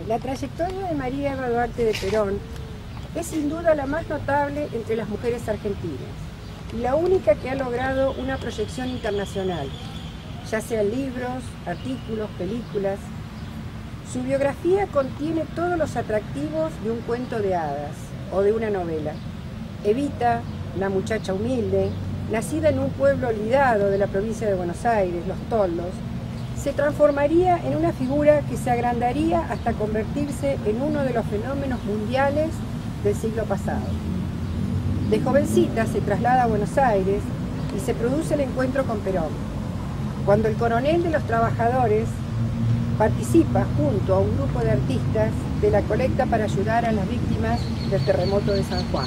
La trayectoria de María Eva Duarte de Perón es sin duda la más notable entre las mujeres argentinas y la única que ha logrado una proyección internacional, ya sea en libros, artículos, películas. Su biografía contiene todos los atractivos de un cuento de hadas o de una novela. Evita, la muchacha humilde, nacida en un pueblo olvidado de la provincia de Buenos Aires, Los Toldos, se transformaría en una figura que se agrandaría hasta convertirse en uno de los fenómenos mundiales del siglo pasado. De jovencita se traslada a Buenos Aires y se produce el encuentro con Perón, cuando el coronel de los trabajadores participa junto a un grupo de artistas de la colecta para ayudar a las víctimas del terremoto de San Juan.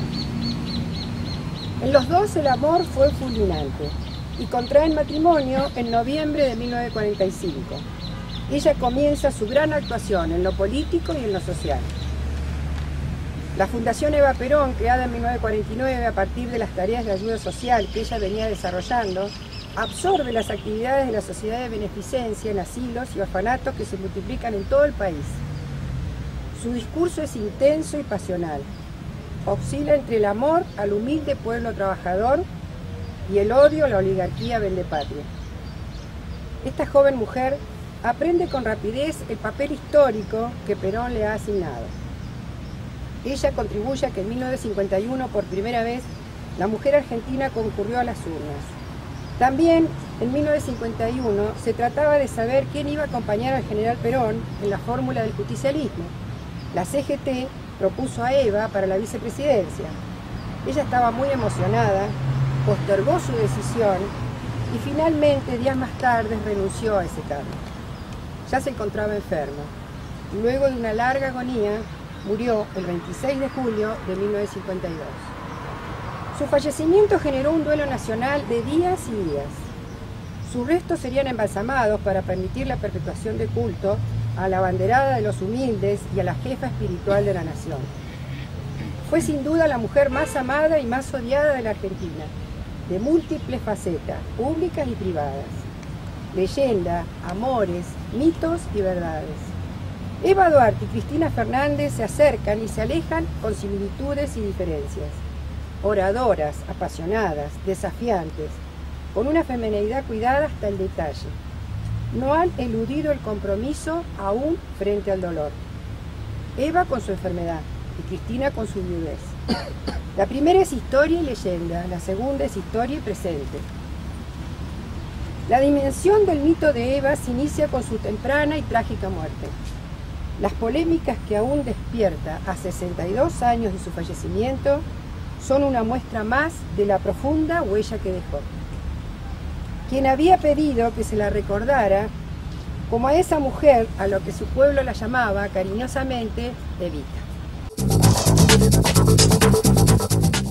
En los dos el amor fue fulminante y contraen matrimonio en noviembre de 1945. Ella comienza su gran actuación en lo político y en lo social. La Fundación Eva Perón, creada en 1949 a partir de las tareas de ayuda social que ella venía desarrollando, absorbe las actividades de la Sociedad de Beneficencia en asilos y orfanatos que se multiplican en todo el país. Su discurso es intenso y pasional. Oscila entre el amor al humilde pueblo trabajador y el odio a la oligarquía vendepatria. Esta joven mujer aprende con rapidez el papel histórico que Perón le ha asignado. Ella contribuye a que en 1951, por primera vez, la mujer argentina concurrió a las urnas. También, en 1951, se trataba de saber quién iba a acompañar al general Perón en la fórmula del justicialismo. La CGT propuso a Eva para la vicepresidencia. Ella estaba muy emocionada, postergó su decisión y finalmente, días más tarde, renunció a ese cargo. Ya se encontraba enferma. Luego de una larga agonía, murió el 26 de julio de 1952. Su fallecimiento generó un duelo nacional de días y días. Sus restos serían embalsamados para permitir la perpetuación de culto a la abanderada de los humildes y a la jefa espiritual de la nación. Fue sin duda la mujer más amada y más odiada de la Argentina, de múltiples facetas, públicas y privadas. Leyenda, amores, mitos y verdades. Eva Duarte y Cristina Fernández se acercan y se alejan con similitudes y diferencias. Oradoras, apasionadas, desafiantes, con una femineidad cuidada hasta el detalle. No han eludido el compromiso aún frente al dolor. Eva con su enfermedad y Cristina con su viudez. La primera es historia y leyenda, la segunda es historia y presente. La dimensión del mito de Eva se inicia con su temprana y trágica muerte. Las polémicas que aún despierta a 62 años de su fallecimiento son una muestra más de la profunda huella que dejó. Quien había pedido que se la recordara como a esa mujer a lo que su pueblo la llamaba cariñosamente Evita.